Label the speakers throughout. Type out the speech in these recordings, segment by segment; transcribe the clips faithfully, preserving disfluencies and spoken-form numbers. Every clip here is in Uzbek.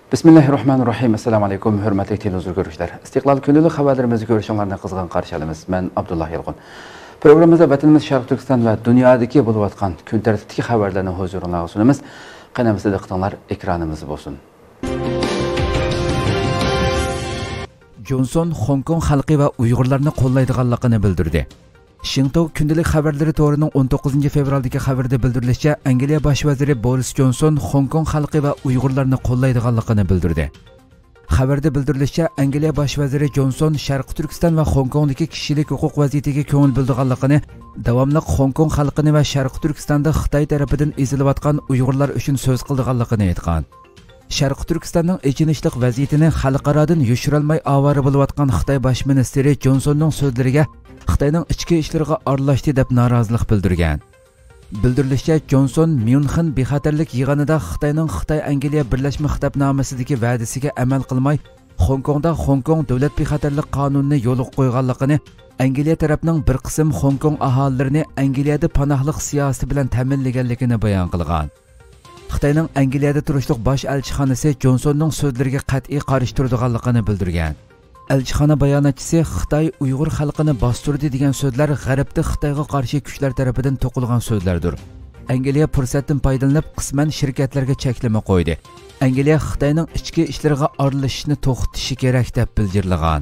Speaker 1: Bismillahirrahmanirrahim. Assalamu alaykum, hurmatli televizor ko'ruvchilar. Istiqlol kunlik xabarlarimizni ko'rishinglarni qizg'in qarshi olamiz. Men Abdullah Yilg'un. Programmamizda vatanimiz Sharq Turkiston va dunyodagi bo'lib o'tgan kun tartibidagi xabarlarni huzuringizga sunamiz. Qanamizda diqqatinglar ekranimiz bo'lsin. Johnson Hong Kong xalqi va Uyg'urlarni qo'llaydiganligini bildirdi. Shingtou kundalik xabarlari to'rining o'n to'qqizinchi fevraldagi xabarda bildirilishicha, Angliya bosh vaziri Boris Johnson Hong Kong xalqi va Uyg'urlarni qo'llaydiganligini bildirdi. Xabarda bildirilishicha, Angliya bosh vaziri Johnson Sharq Turkiston va Hong Kongdagi kishilik huquq vaziyatiga ko'ngil bildirganligini, davomli Hong Kong xalqini va Sharq Turkistonda Xitoy tarafidan ezilayotgan Uyg'urlar uchun so'z qilganligini aytgan. Sharq Turkistonning echinishlik vaziyatini xalqarodan yushirolmay avara bo'layotgan Xitoy bosh ministri Johnsonning so'zlariga Xitoyning ichki ishlariga aralashdi deb norozilik bildirgan. Bildirilishicha, Johnson Myunxen bexatarlik yig'inida Xitoyning Xitoy Angliya birlashma xitobnomasidagi va'dasiga amal qilmay, Hong Kongda Hong Kong davlat bexatarlik qonunini yo'lga qo'yganligini, Angliya tarafining bir qism Hong Kong aholilarini Angliyada panohlik siyosati bilan ta'minlaganligini bayon qilgan. Xitoyning Angliyada turishliq bosh elchixonasi Johnsonning so'zlariga qat'iy qarshi turadiganligini bildirgan. Elchixona bayonotchisi Xitoy Uyg'ur xalqini bostirdi degan so'zlar G'arbda Xitoyga qarshi kuchlar tomonidan to'qilgan so'zlardir. Angliya fursatdan foydalanib qisman shirkatlarga cheklama qo'ydi. Angliya Xitoyning ichki ishlariga aralashishni to'xtatishi kerak deb bildirilgan.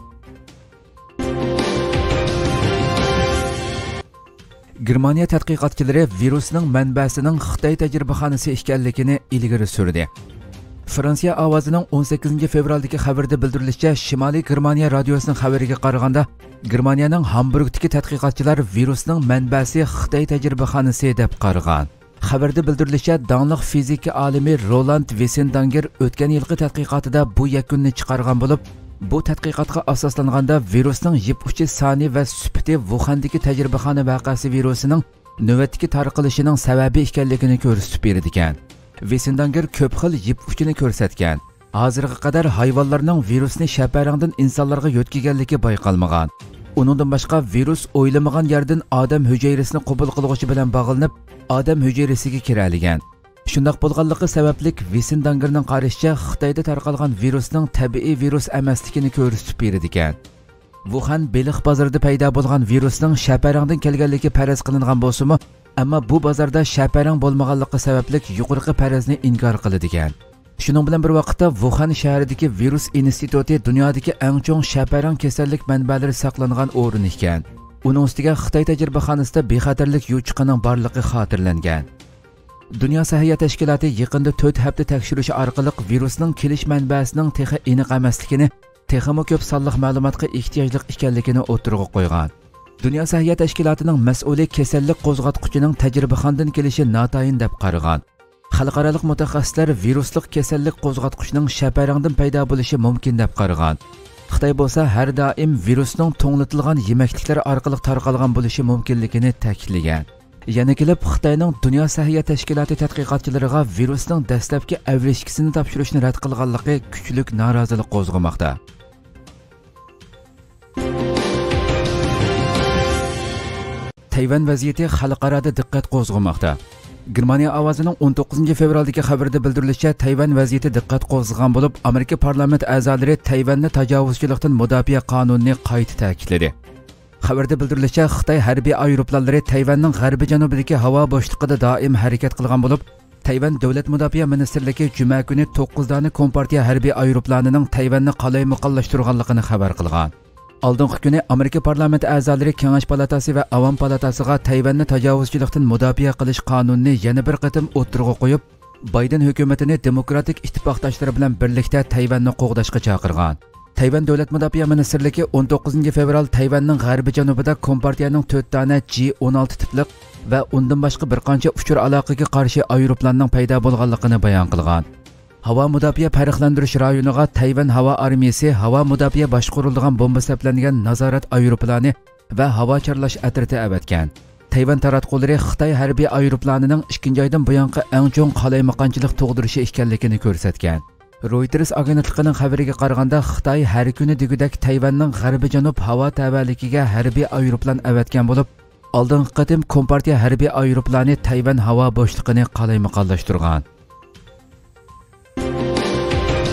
Speaker 1: Germaniya tadqiqotchilari virusning manbasining Xitoy tajribaxonasi ekanligini ilgari surdi. Fransiya ovozining o'n sakkizinchi fevraldagi xabarda bildirilishicha, Shimoliy Germaniya radiosining xabariga qaraganda, Germaniyaning Hamburgdagi tadqiqotchilar virusning manbasi Xitoy tajribaxonasi deb qaragan. Xabarda bildirilishicha, danglik fizika olimi Roland Wiesendanger o'tgan yilgi tadqiqotida bu yakunni chiqargan bo'lib, bu tadqiqotga asoslanganda virusning yip uchi soni va sifati Wuhandagi tajribaxona vaqasi virusining navbatdagi tarqalishining sababi ekanligini ko'rsatib berdi ekan. Wiesendanger ko'p xil yip uchini ko'rsatgan. Hozirga qadar hayvonlarning virusni shaparangdan insonlarga yo'tkiganligi bayqalmagan. Uningdan boshqa virus o'ylamagan yerdan odam hujayrasini qabul qiluvchi bilan bog'lanib, odam hujayrasiga kiraligan. Shundoq bo'lganligi sababli Wiesendangerning qarashicha, Xitoyda tarqalgan virusning tabiiy virus emasligini ko'rsatib berdi ekan. Wuhan beliq bozorida paydo bo'lgan virusning shaparangdan kelganligi faraz qilingan bo'lsa-mu, ammo bu bozorda shaparang bo'lmaganligi sababli yuqorqi farazni inkor qildi ekan. Shuning bilan bir vaqtda Wuhan shahridagi virus instituti dunyodagi eng chong shaparang kasallik manbalari saqlangan o'rin ekan. Uning ustiga Xitoy tajribaxonasida bexatarlik yuchiqining borligi xotirlangan. Dunyo sog'liqni tashkiloti yaqinda to'rt hafta tekshirish orqali virusning kelish manbasining texi aniq emasligini, texmi ko'p sonliq ma'lumotga ehtiyojli ekanligini o'tirg'a qo'ygan. Dunyo sog'liqni tashkilotining mas'uli kasallik qo'zg'atquchining tajribaxondan kelishi notayin deb qaragan. Xalqaro mutaxassislar viruslik kasallik qo'zg'atquchining shaparangdan paydo bo'lishi mumkin deb qaragan. Xitoy bo'lsa har doim virusning to'nglatilgan yemekliklar orqali tarqalgan bo'lishi mumkinligini ta'kidlagan. Yana kelib Xitoyning Dunyo sog'liqni tashkiloti tadqiqotchilariga virusning dastlabki avrishkisini topshirishni rad qilganligi kuchli norozilik qo'zg'amoqda. Tayvan vaziyati xalqaroda diqqat qo'zg'amoqda. Germaniya ovozining o'n to'qqizinchi fevraldagi xabarda bildirilishicha, Tayvan vaziyati diqqat qo'zg'agan bo'lib, Amerika parlament a'zolari Tayvanni tajovuzchilikdan mudofaa qonunini qayta ta'kidladi. Xabarda bildirilishicha, Xitoy harbiy aeroplanlari Tayvanning g'arbiy janubidagi havo bo'shlig'ida doim harakat qilgan bo'lib, Tayvan davlat mudofaa ministrligi juma kuni to'qqiz dona kompartiya harbiy aeroplanining Tayvanni qalay muqallashtirganligini xabar qilgan. Oldingi kuni Amerika parlamenti a'zolari Kengash palatasi va Avam palatasiga Tayvanni tajovuzchilikdan mudofaa qilish qonunini yana bir qatim o'tirg'a qo'yib, Bayden hukumatini demokratik ittifoqdoshlari bilan birlikda Tayvanni qo'g'dashga chaqirgan. Tayvan davlat mudofaa ministrligi o'n to'qqizinchi fevral Tayvanning g'arbiy janubida kompartiyaning to'rt dona G o'n olti tipliq va undan boshqa bir qancha uchur aloqaga qarshi aeroplanning paydo bo'lganligini bayon qilgan. Havo mudofaa farqlantirish rayoniga Tayvan havo armiyasi havo mudofaa boshqarilgan bomba saplangan nazorat aeroplani va havo charlash atriti avatgan. Tayvan taratqullari Xitoy harbiy aeroplanining ikkinchi oydan buyongi eng chong qalaymaqonchilik tug'dirishi ekanligini ko'rsatgan. Reuters agentligining xabariga qaraganda, Xitoy har kuni degudak Tayvanning g'arbiy janub havo tavalligiga harbiy aeroplan avatgan bo'lib, oldingi qatim kompartiya harbiy aeroplani Tayvan havo bo'shlig'ini qalaymaqonlashtirgan.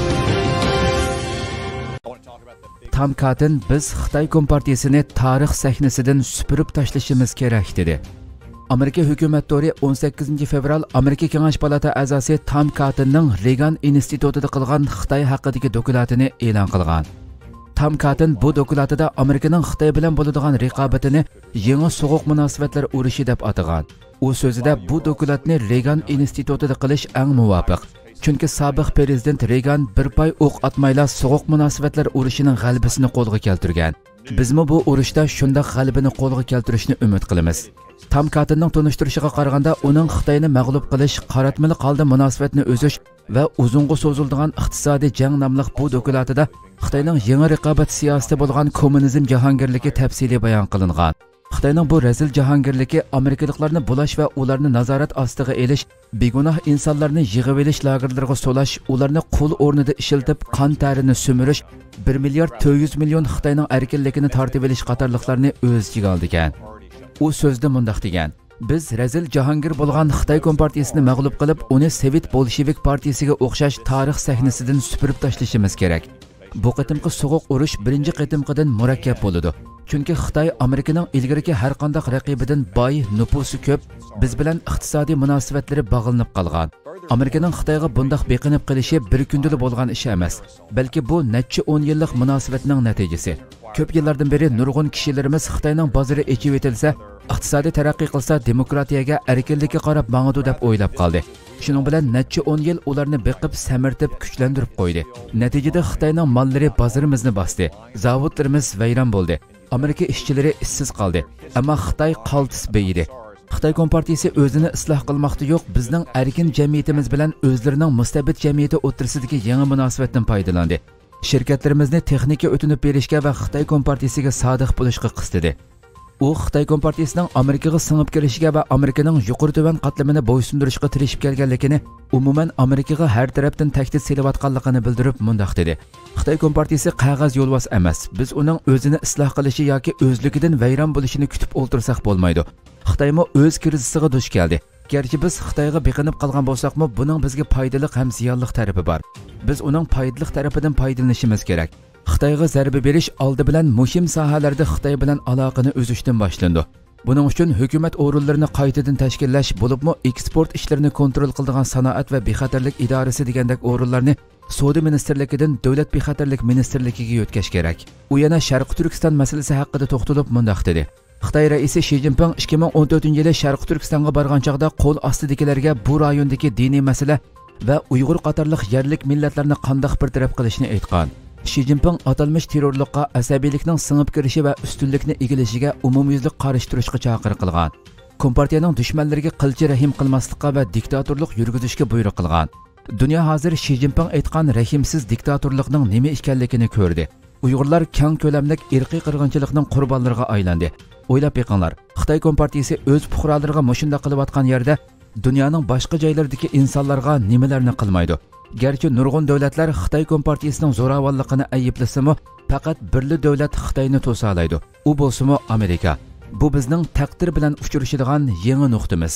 Speaker 1: Tom Cotton biz Xitoy Kompartiyasini tarix sahnasidan supurib tashlashimiz kerak dedi. Amerika hukumatdori o'n sakkizinchi fevral Amerika Kengash palata a'zosi Tom Cottonning Reagan institutida qilgan Xitoy haqidagi dokladini e'lon qilgan. Tom Cotton bu dokladida Amerikaning Xitoy bilan bo'ladigan raqobatini yangi so'g'uq munosabatlar urushi deb atagan. U so'zida bu dokladni Reagan institutida qilish eng muvofiq. Chunki sobiq prezident Reagan bir pay o'q atmayla so'g'uq munosabatlar urushining g'alabasini qo'lga keltirgan. Bizmi bu urushda shunday g'alabani qo'lga keltirishni umid qilamiz. Tom Cottonning tunishtirishiga qaraganda, uning Xitoyni mag'lub qilish, qaratmali qalda munosabatni o'zish va uzunga so'ziladigan iqtisodiy jang nomli bu dokladida Xitoyning yangi raqobat siyosati bo'lgan kommunizm jahongirligi tafsili bayon qilingan. Xitoyning bu razil jahongirligi Amerikaliklarni bulash va ularni nazorat ostiga elish, begunoh insonlarni yig'ib olish lagerlariga so'lash, ularni qul o'rnida ishiltib qon tarini sumirish, bir milliard to'rt yuz million Xitoyning erkinligini tortib olish qatorliqlarni o'z ichiga oldi ekan. U so'zda mundaq degan: biz razil jahongir bo'lgan Xitoy Kompartiyasini mag'lub qilib, uni Sovet Bolshevik partiyasiga o'xshash tarix sahnasidan supurib tashlashimiz kerak. Bu qitimqi so'g'uq urush birinchi qitimqidan murakkab bo'ladi. Chunki Xitoy Amerikaning ilgariki har qanday raqibidan boy, nufusi ko'p, biz bilan iqtisodiy munosabatlari bog'lanib qolgan. Amerikaning Xitoyga bundoq beqinib qilishi bir kundalik bo'lgan ish emas, balki bu necha o'n yillik munosabatning natijasi. Ko'p yillardan beri nurg'un kishilarimiz Xitoyning bozori echib etilsa, iqtisodiy taraqqiy qilsa, demokratiyaga, erkinlikka qarab mang'adu deb o'ylab qoldi. Shuning bilan necha o'n yil ularni beqib, samirtib, kuchlantirib qo'ydi. Natijada Xitoyning mollari bozorimizni bosdi. Zavodlarimiz vayron bo'ldi. Amerika ishchilari ishsiz qoldi. Ammo Xitoy qaltis beyidi. Xitoy Kompartiyasi o'zini isloh qilmoqda yo'q, bizning erkin jamiyatimiz bilan o'zlarining mustabid jamiyati o'rtasidagi yangi munosabatdan foydalandi. Shirkatlarimizni texnika o'tinib berishga va Xitoy Kompartiyasiga sodiq bo'lishga qistadi. U Xitoy Kompartiyasining Amerikaga singib kirishiga va Amerikaning yuqori to'van qatlamini bo'ysundirishga tirishib kelganligini, umuman Amerikaga har tarafdan tahdid selayotganligini bildirib mundaq dedi: Xitoy Kompartiyasi qog'oz yo'lbos emas. Biz uning o'zini isloh qilishi yoki o'zligidan vayron bo'lishini kutib o'ltirsak bo'lmaydi. Xitoymo o'z krizisiga duch keldi. Gerçi biz Xitoyga beqinib qolgan bo'lsakmi, buning bizga foydali ham ziyonli tarafi bor. Biz uning foydali tarafidan foydalanishimiz kerak. Xitoyga zarba berish oldi bilan muhim sohalarda Xitoy bilan aloqani uzishdan boshlandi. Buning uchun hukumat o'rinlarini qaytadan tashkillash, bo'libmi eksport ishlarini kontrol qiladigan sanoat va bexatarlik idorasi degandek o'rinlarni Savdo ministrligidan Davlat bexatarlik ministrligiga o'tkazish kerak. U yana Sharqi Turkiston masalasi haqida to'xtalib mundaq dedi: Xitoy raisi Xi Jinping ikki ming o'n to'rtinchi yili Sharqi Turkistonga borgan chaqda qo'l ostidagilarga bu rayondagi diniy masala va Uyg'ur qatorliq yerlik millatlarni qandoq bartaraf qilishni aytgan. Xi Jinping atalmış terrorlikqa, asabiylikning singib kirishi va ustunlikni egilishiga umumyuzlik qarshi turishga chaqiriq qilgan. Kompartiyaning dushmanlariga qilchi rahim qilmaslikqa va diktatorlik yurgizishga buyruq qilgan. Dunyo hozir Xi Jinping aytgan rahimsiz diktatorlikning nima ekanligini ko'rdi. Uyg'urlar keng ko'lamli irqiy qirg'inchilikning qurbonlariga aylandi. O'ylab beqinglar, Xitoy Kompartiyasi o'z fuqarolariga mushunda qilayotgan yerda dunyoning boshqa joylaridagi insonlarga nimalarni qilmaydi. Gerçi nurg'un davlatlar Xitoy Kompartiyasining zo'ravonligini ayblasimi, faqat birli davlat Xitoyni to'sa oladi. U bo'lsa-mu Amerika. Bu bizning taqdir bilan uchrashadigan yangi nuqtamiz.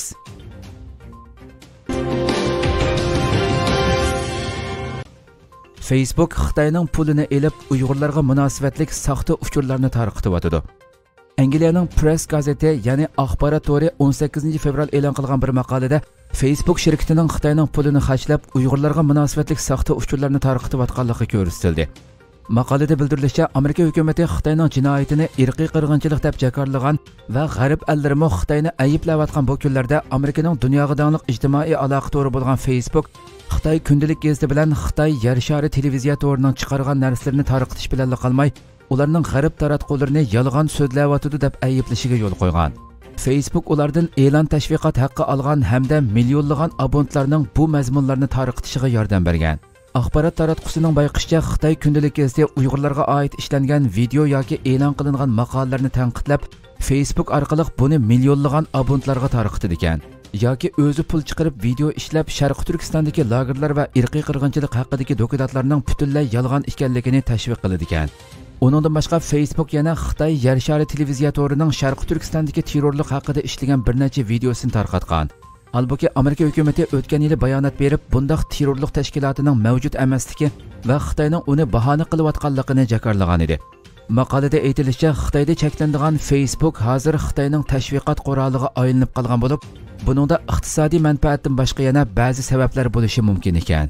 Speaker 1: Facebook Xitoyning pulini elib, Uyg'urlarga munosabatlik saxta uchurlarni tarqatyotdi. Angliyaning Press gazeti, ya'ni axborot to'ri o'n sakkizinchi fevral e'lon qilgan bir maqolada Facebook shirkatining Xitoyning pulini xarjlab, Uyg'urlarga munosabatlik saxta uchurlarni tarqatayotganligi ko'rsatildi. Maqolada bildirilishicha, Amerika hukumatı Xitoyning jinoyatini irqiy qirg'inchilik deb jakarlagan va g'arb ellari Xitoyni ayblayotgan bu kunlarda Amerikaning dunyoga taniqli ijtimoiy aloqa to'ri bo'lgan Facebook Xitoy kundalik gazeti bilan Xitoy yer shari televiziya to'rining chiqargan narsalarni tarqatish bilan qolmay, ularning g'arb taratqullarini yolg'on so'zlayotdi deb ayblashiga yo'l qo'ygan. Facebook ulardan e'lon tashviqot haqqi olgan hamda millionlagan abonentlarning bu mazmunlarni tarqatishiga yordam bergan. Axborot taratqusining bayqishicha, Xitoy kundalik gazeti Uyg'urlarga oid ishlangan video yoki e'lon qilingan maqolalarni tanqidlab, Facebook orqali buni millionlagan abonentlarga tarqatdi ekan. Yoki o'zi pul chiqarib video ishlab, Sharqi Turkistondagi lagerlar va irqiy qirg'inchilik haqidagi dokladlarning butunlay yolg'on ekanligini tashviq qiladi ekan. Uningdan boshqa Facebook yana Xitoy yer shari televiziya to'rining Sharqi Turkistondagi terrorlik haqida ishlagan bir necha videosini tarqatgan. Halbuki Amerika hukumati o'tgan yili bayonot berib, bundaq terrorlik tashkilotining mavjud emasligi va Xitoyning uni bahona qilayotganligini jakarlagan edi. Maqolada aytilishicha, Xitoyda cheklanadigan Facebook hozir Xitoyning tashviqot quroliga aylanib qolgan bo'lib, buningda iqtisodiy manfaatdan boshqa yana ba'zi sabablar bo'lishi mumkin ekan.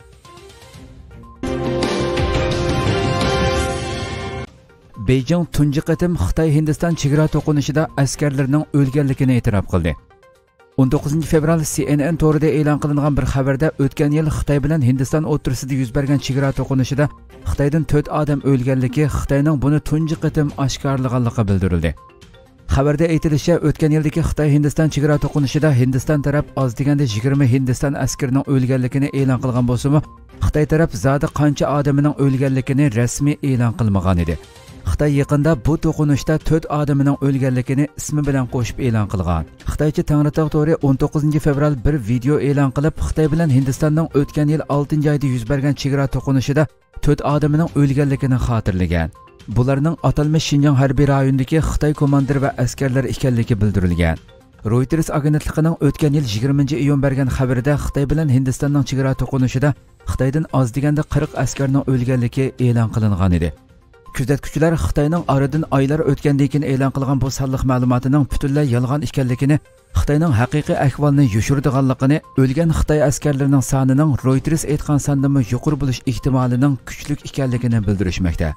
Speaker 1: Beijing tunji qatim Xitoy Hindiston chegara to'qinishida askarlarning o'lganligini e'tirof qildi. o'n to'qqizinchi fevral C N N to'rida e'lon qilingan bir xabarda o'tgan yil Xitoy bilan Hindiston o'rtasida yuz bergan chegara to'qinishida Xitoydan to'rt odam o'lganligi, Xitoyning buni tunji qatim oshkorlaganligi bildirildi. Xabarda aytilishicha, o'tgan yildagi Xitoy Hindiston chegara to'qinishida Hindiston taraf oz deganda yigirma Hindiston askarining o'lganligini e'lon qilgan bo'lsa-mu, Xitoy taraf zodi qancha odamining o'lganligini rasmiy e'lon qilmagan edi. Xitoy yaqinda bu to'qinishda to'rt odamining o'lganligini ismi bilan qo'shib e'lon qilgan. Xitoycha Tangritog to'ri o'n to'qqizinchi fevral bir video e'lon qilib, Xitoy bilan Hindistonning o'tgan yil oltinchi oyda yuz bergan chegara to'qinishida to'rt odamining o'lganligini xotirlagan. Bularning atalmish Xinjiang harbiy rayonidagi Xitoy komandiri va askarlar ekanligi bildirilgan. Reuters agentligining o'tgan yil yigirmanchi iyun bergan xabarida Xitoy bilan Hindistonning chegara to'qinishida Xitoydan oz deganda qirq askarning o'lganligi e'lon qilingan edi. Kuzatuvchilar Xitoyning oradan oylar o'tgandan keyin e'lon qilgan bu sonliq ma'lumotining butunlay yolg'on ekanligini, Xitoyning haqiqiy ahvolini yushirdiganligini, o'lgan Xitoy askarlarining sonining Reuters aytgan sondan yuqori bo'lish ehtimolining kuchli ekanligini bildirishmoqda.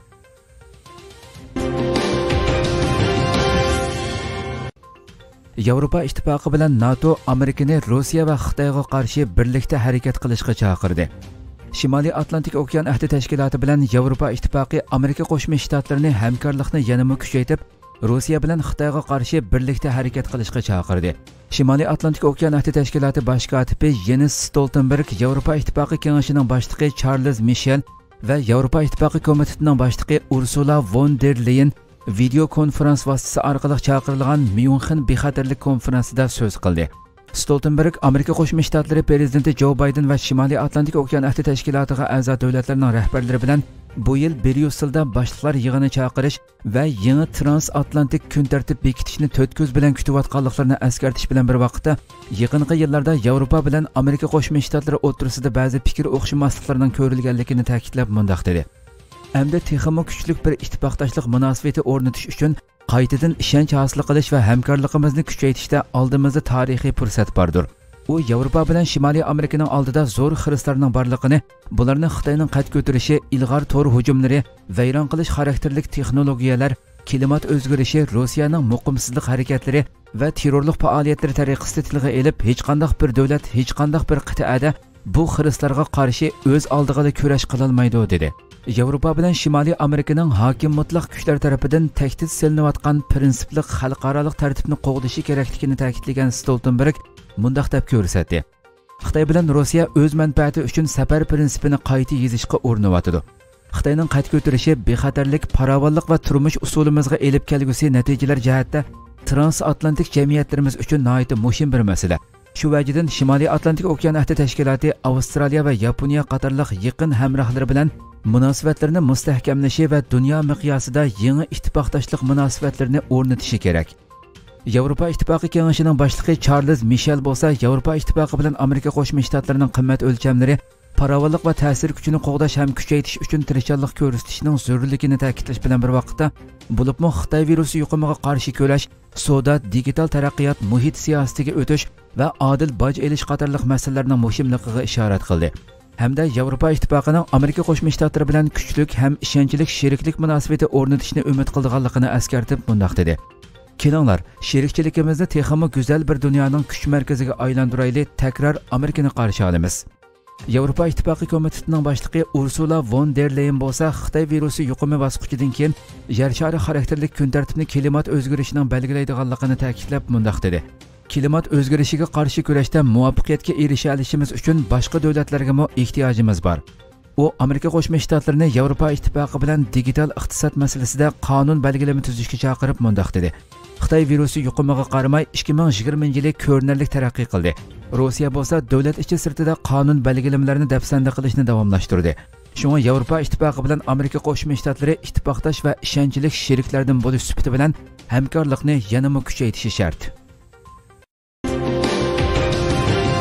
Speaker 1: Yevropa ittifoqi bilan NATO Amerikani Rossiya va Xitoyga qarshi birlikda harakat qilishga chaqirdi. Shimoliy Atlantik okean ahdi tashkiloti bilan Yevropa ittifoqi Amerika Qo'shma Shtatlarini hamkorlikni yanada kuchaytirib, Rossiya bilan Xitoyga qarshi birlikda harakat qilishga chaqirdi. Shimoliy Atlantik okean ahdi tashkiloti bosh kotibi Jens Stoltenberg, Yevropa ittifoqi kengashining boshlig'i Charles Michel va Yevropa ittifoqi komitetining boshlig'i Ursula von der Leyen video konferans vasitasi orqali chaqirilgan Myunxen bexatarlik konferansida so'z qildi. Stoltenberg Amerika Qo'shma Shtatlari prezidenti Joe Biden va Shimoliy Atlantik okean ahdi tashkilotiga a'zo davlatlarning rahbarlari bilan bu yil Bryusselda boshliqlar yig'ini chaqirish va yangi transatlantik kun tartib bekitishni to'rt ko'z bilan kutayotganliklarini eskartish bilan bir vaqtda yaqinqi yillarda Yevropa bilan Amerika Qo'shma Shtatlari o'rtasida ba'zi fikr o'xshamasliklarining ko'rilganligini ta'kidlab mundaq dedi. Hamda texmo kuchli bir ittifoqdoshlik munosabati o'rnatish uchun qaytadan ishonch hosil qilish va hamkorligimizni kuchaytirishda oldimizda tarixiy fursat bordir. U Yevropa bilan Shimoliy Amerikaning oldida zo'r xiristlarning borligini, bularni Xitoyning qad ko'tarishi, ilg'or to'r hujumlari, vayron qilish xarakterlik texnologiyalar, klimat o'zgarishi, Rossiyaning muqimsizlik harakatlari va terrorlik faoliyatlari tariqasida tilga elib, hech qanday bir davlat, hech qanday bir qit'ada bu xiristlarga qarshi o'z oldiga kurash qila olmaydi dedi. Yevropa bilan Shimoliy Amerikaning hokim mutlaq kuchlar tarafidan tahdid silinayotgan prinsipli xalqaro tartibni qo'g'dishi kerakligini ta'kidlagan Stoltenberg mundaq deb ko'rsatdi. Xitoy bilan Rossiya o'z manfaati uchun safar prinsipini qayta yezishga urinayotdi. Xitoyning qad ko'tarishi bexatarlik, farovonlik va turmush usulimizga elib kelgusi natijalar jihatda transatlantik jamiyatlarimiz uchun nihoyat muhim bir masala. Shu vajidan Shimoliy Atlantik okean ahdi tashkiloti Avstraliya va Yaponiya qatorliq yaqin hamrohlari bilan munosabatlarni mustahkamlashi va dunyo miqyosida yangi ittifoqdoshlik munosabatlarini o'rnatishi kerak. Yevropa ittifoqi kengashining boshlig'i Charles Michel bo'lsa, Yevropa ittifoqi bilan Amerika Qo'shma Shtatlarining qimmat o'lchamlari, farovonlik va ta'sir kuchini qo'g'dash ham kuchaytirish uchun tirishchilik ko'rsatishning zarurligini ta'kidlash bilan bir vaqtda, bo'libmi Xitoy virusi yuqumiga qarshi kurash, savdo, digital taraqqiyot, muhit siyosatiga o'tish va odil boj elish qatorliq masalalarning muhimligiga ishorat qildi. Hamda Yevropa ittifoqining Amerika Qo'shma Shtatlari bilan kuchli ham ishonchli sheriklik munosabati o'rnatishni umid qilganligini eskartib mundaq dedi. Kelinglar, sherikchiligimizni texmo go'zal bir dunyoning kuch markaziga aylantiraylik, takror Amerikani qarshi olamiz. Yevropa ittifoqi komitetining boshlig'i Ursula von der Leyen bo'lsa, Xitoy virusi yuqumi bosqichidan keyin yer shari xarakterli kun tartibni klimat o'zgarishining belgilaydiganligini ta'kidlab mundaq dedi. Klimat o'zgarishiga qarshi kurashda muvaffaqiyatga erisha olishimiz uchun boshqa davlatlarga ham ehtiyojimiz bor. U Amerika Qo'shma Shtatlarini Yevropa ittifoqi bilan digital iqtisod masalasida qonun belgilama tuzishga chaqirib mundaq dedi. Xitoy virusi yuqumiga qaramay ikki ming yigirmanchi yili ko'rinarli taraqqiy qildi. Rossiya bo'lsa davlat ichi sirtida qonun belgilamalarini dafsanda qilishni davomlashtirdi. Shunga Yevropa ittifoqi bilan Amerika Qo'shma Shtatlari ittifoqdosh va ishonchli sheriklardan bo'lish sifati bilan hamkorlikni yanada kuchaytirishi shart.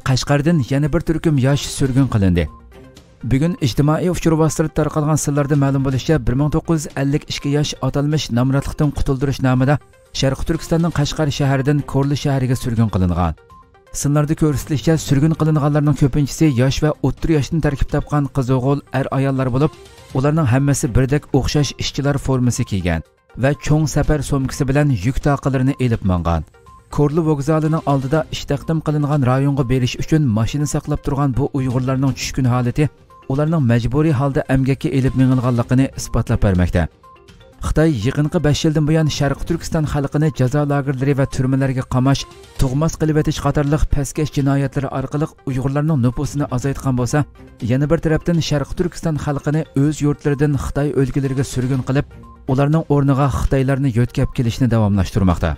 Speaker 1: Qashqardan yana bir turkum yosh surgun qilindi. Bugun ijtimoiy uchur vositalarida tarqalgan sillarda ma'lum bo'lishicha bir ming to'qqiz yuz ellik ikki yosh atalmish namratlikdan qutuldirish nomida Sharq Turkistonning Qashqar shahridan Korli shahriga surgun qilingan. Sinlarda ko'rsatilishicha surgun qilinganlarning ko'pinchisi yosh va o'ttir yoshdan tarkib topgan qiz-o'g'il er ayollar bo'lib, ularning hammasi birdek o'xshash ishchilar formasi kiygan va cho'ng safar so'mkasi bilan yuk taqalarini elib mangan. Korli vokzalining oldida ish taqdim qilingan rayonga berish uchun mashina saqlab turgan bu Uyg'urlarning tushkun holati ularning majburiy holda amgakka elib mingilganligini isbotlab bermoqda. Xitoy yaqinqi besh yildan buyon Sharq Turkiston xalqini jazo lagerlari va turmalarga qamash, tug'mas qilib etish qatorliq pastkash jinoyatlar orqali Uyg'urlarning nüfusini azaytgan bo'lsa, yana bir tarafdan Sharq Turkiston xalqini o'z yurtlaridan Xitoy o'lkalariga surgun qilib, ularning o'rniga Xitoylarni yo'tkab kelishni davomlashtirmoqda.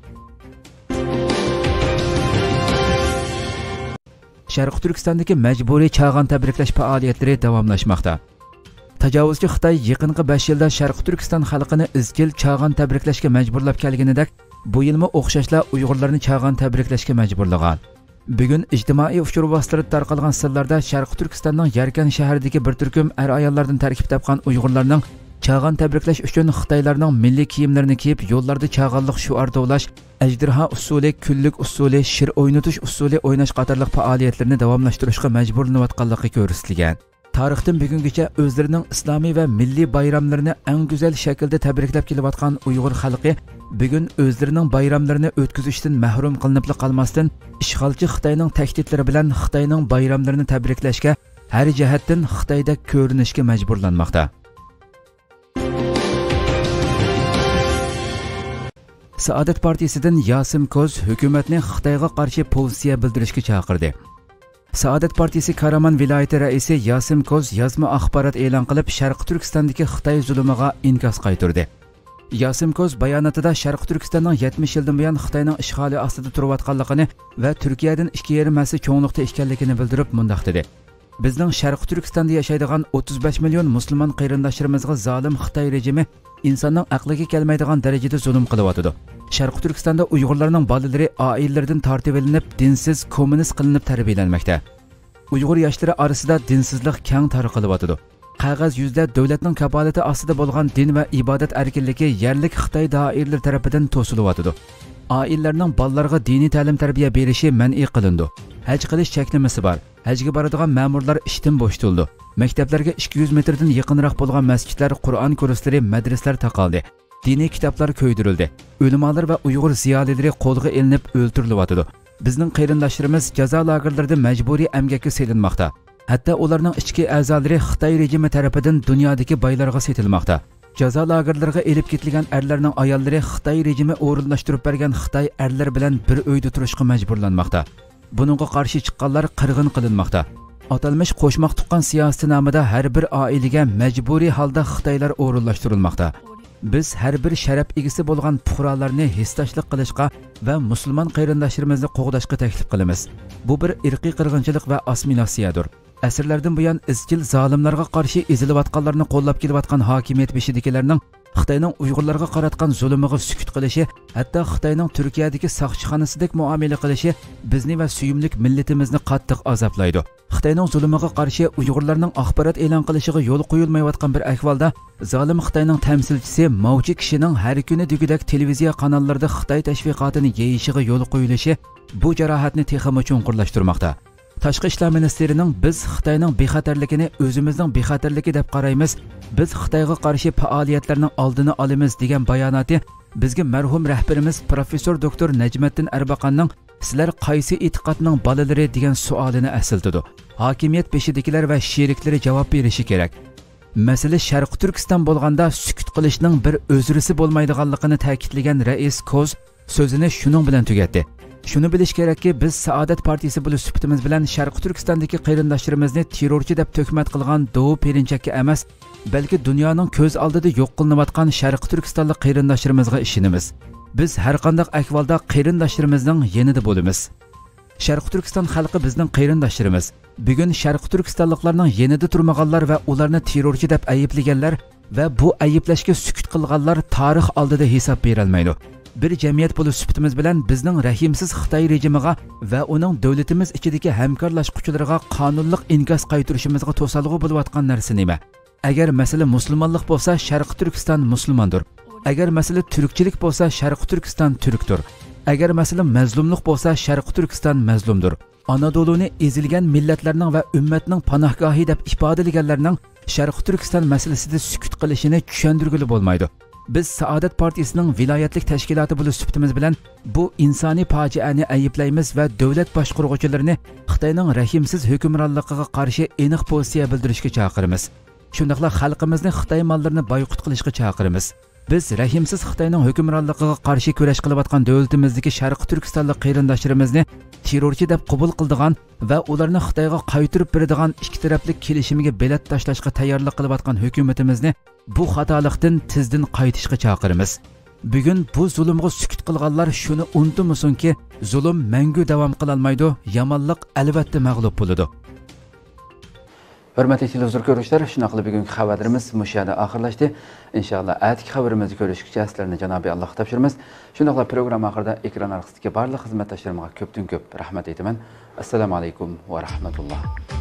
Speaker 1: Sharq Turkistondagi majburiy chag'an tabriklash faoliyatlari davomlashmoqda. Tajovuzchi Xitoy yaqinqi besh yilda Sharq Turkiston xalqini izchil chag'an tabriklashga majburlab kelganidek, bu yilmi o'xshashla Uyg'urlarni chag'an tabriklashga majburlagan. Bugun ijtimoiy uchur vositalarida tarqalgan sillarda Sharq Turkistonning Yarkan shahridagi bir turkum er ayollardan tarkib topgan Uyg'urlarning chag'an tabriklash uchun Xitoylarning milliy kiyimlarini kiyib, yo'llarda chag'anliq shuar tovlash, ajdirha usuli, kunlik usuli, shir o'ynatish usuli o'ynash qatorliq faoliyatlarni davomlashtirishga majburlanayotganligi ko'rsatilgan. Tarixdan bugungacha o'zlarining islomiy va milliy bayramlarini eng go'zal shaklda tabriklab kelayotgan Uyg'ur xalqi bugun o'zlarining bayramlarini o'tkazishdan mahrum qilinib qolmasdan, ishg'olchi Xitoyning tahdidlari bilan Xitoyning bayramlarini tabriklashga har jihatdan Xitoyda ko'rinishga majburlanmoqda. Saadat partiyasidan Yasim Koz hukumatni Xitoyga qarshi pozitsiya bildirishga chaqirdi. Saadat partiyasi Karaman viloyati raisi Yasim Koz yozma axborot e'lon qilib, Sharq Turkistondagi Xitoy zulmiga inkos qaytardi. Yasim Koz bayonotida Sharq Turkistonning yetmish yildan buyon Xitoyning ishg'oli ostida turayotganligini va Turkiyadan ikki yarim marta cho'nglikda ekanligini bildirib mundaq dedi. Bizning Sharq Turkistonda yashaydigan o'ttiz besh million musulmon qarindoshlarimizga zolim Xitoy rejimi insonning aqliga kelmaydigan darajada zulm qilyotdi. Sharq Turkistonda Uyg'urlarning bolalari oilalaridan tortib olinib, dinsiz, kommunist qilinib tarbiyalanmoqda. Uyg'ur yoshlari orasida dinsizlik keng tarqalyotdi. Qog'oz yuzda davlatning kafolati ostida bo'lgan din va ibodat erkinligi yerlik Xitoy doiralari tomonidan to'silyotdi. Oilalarning bolalarga diniy ta'lim-tarbiya berishi man'iy qilindi. Haj qilish cheklamasi bor. Hajga boradigan ma'murlar ishdan bo'shatildi. Maktablarga ikki yuz metrdan yaqinroq bo'lgan masjidlar, Qur'on kurslari, madrasalar taqaldi. Diniy kitoblar ko'ydirildi. Ulamolar va Uyg'ur ziyolilari qo'lga ilinib o'ltirilyotdi. Bizning qarindoshlarimiz jazo lagerlarida majburiy emgakka selinmoqda. Hatto ularning ichki a'zolari Xitoy rejimi tomonidan dunyodagi boylarga setilmoqda. Jazo lagerlariga elib ketilgan erlarning ayollari Xitoy rejimi o'rinlashtirib bergan Xitoy erlar bilan bir uyda turishga majburlanmoqda. Buningga qarshi chiqqanlar qirg'in qilinmoqda. Atalmish qo'shmoq tuqqan siyosati nomida har bir oilaga majburiy holda Xitoylar o'rinlashtirilmoqda. Biz har bir sharaf egisi bo'lgan fuqarolarni hissdoshlik qilishga va musulmon qarindoshlarimizni qo'g'dashga taklif qilamiz. Bu bir irqiy qirg'inchilik va assimilyatsiyadir. Asrlardan buyon izchil zolimlarga qarshi ezilayotganlarni qo'llab kelayotgan hokimiyat beshidagilarning Xitoyning Uyg'urlarga qaratgan zulmiga sukut qilishi, hatto Xitoyning Turkiyadagi soqchixonasidek muomala qilishi bizni va suyumlik millatimizni qattiq azoblaydi. Xitoyning zulmiga qarshi Uyg'urlarning axborot e'lon qilishiga yo'l qo'yilmayotgan bir ahvolda zolim Xitoyning tamsilchisi Mavchi kishining har kuni degudek televiziya kanallarida Xitoy tashviqotini yeyishiga yo'l qo'yilishi bu jarohatni texmi chunqurlashtirmoqda. Tashqi ishlar ministerining biz Xitoyning bexatarligini o'zimizning bexatarligi deb qaraymiz, biz Xitoyga qarshi faoliyatlarning oldini olamiz degan bayonoti bizga marhum rahbarimiz professor doktor Najmiddin Erbaqonning sizlar qaysi e'tiqodning bolalari degan savolini asiltidi. Hokimiyat beshidagilar va sheriklari javob berishi kerak. Masala Sharq Turkiston bo'lganda sukut qilishning bir o'zrisi bo'lmaydiganligini ta'kidlagan rais Koz so'zini shuning bilan tugatdi. Shuni bilish kerakki, biz Saadat partiyasi bo'lish sifatimiz bilan Sharq Turkistondagi qarindoshlarimizni terrorchi deb tuhmat qilgan Doğu Perinchakka emas, balki dunyoning ko'z oldida yo'q qilinayotgan Sharq Turkistonlik qarindoshlarimizga ishonamiz. Biz har qanday ahvolda qarindoshlarimizning yanida bo'lamiz. Sharq Turkiston xalqi bizning qarindoshlarimiz. Bugun Sharq Turkistonliklarning yanida turmaganlar va ularni terrorchi deb ayiblaganlar va bu ayiblashga sukut qilganlar tarix oldida hisob berolmaydi. bir jamiyat bo'lib sifatimiz bilan bizning rahimsiz Xitoy rejimiga va uning davlatimiz ichidagi hamkorlashuvchilariga qonunliq inkos qaytarishimizga to'salg'i bo'layotgan narsa nima? Agar masala musulmonlik bo'lsa, Sharq Turkiston musulmondir. Agar masala turkchilik bo'lsa, Sharq Turkiston turkdir. Agar masala mazlumlik bo'lsa, Sharq Turkiston mazlumdir. Anadolu'ni ezilgan millatlarning va ummatning panohgohi deb ifodalaganlarning Sharq Turkiston masalasida sukut qilishini tushuntirgili bo'lmaydi. Biz Saodat partiyasining viloyatlik tashkiloti bo'lib sifatimiz bilan bu insoniy fojiani ayiblaymiz va davlat boshqaruvchilarini Xitoyning rahimsiz hukmronligiga qarshi aniq pozitsiya bildirishga chaqiramiz. Shundaqla xalqimizni Xitoy mollarini boyqut qilishga chaqiramiz. Biz rahimsiz Xitoyning hukmronligiga qarshi kurash qilayotgan davlatimizdagi Sharq Turkistonlik qarindoshlarimizni terrorchi deb qabul qildigan va ularni Xitoyga qaytirib beradigan ikki tarafli kelishimiga belat tashlashga tayyorlik qilayotgan hukumatimizni bu xatolikdan tezdan qaytishga chaqiramiz. Bugun bu zulmga sukut qilganlar shuni unutmasinki, zulm mangu davom qila olmaydi, yomonlik albatta mag'lub bo'ladi. Hurmatli televizor ko'ruvchilar, shuna qilib bugungi xabarimiz mushada oxirlashdi. Inshaalloh atki xabarimizni ko'rishgacha sizlarni Janobiy Alloh topshiramiz. Shunaqla program oxirida ekran orqasidagi barcha xizmatdoshlarimga ko'pdan ko'p rahmat aytaman. Assalomu alaykum va rahmatulloh.